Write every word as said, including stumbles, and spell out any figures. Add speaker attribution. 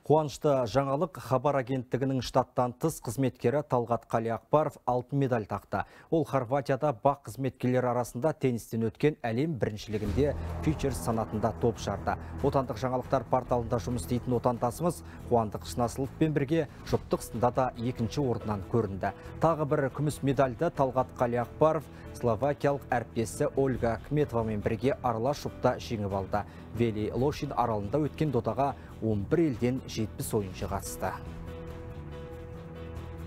Speaker 1: Қуанышты жаңалық хабар агенттігінің штаттан тыс қызметкері Талғат Қалиақбаров алтын медаль тақты. Ол Хорватияда бақ қызметкерлері арасында теннистен өткен әлем біріншілігінде фьючерс санатында топ жарды. Отандық жаңалықтар порталында жұмыс істейтін отандасымыз Қуандық Шынасыловпен бірге жұптық сында да екінші орыннан көрінді. Тағы бір күміс медальді Талғат Қалиақбаров словакиялық әріптесі Ольга Ахметовамен бірге аралас жұпта жеңіп алды. Вели Лошин аралында өткен додаға он бір елден жетпіс ойыншы қатысты.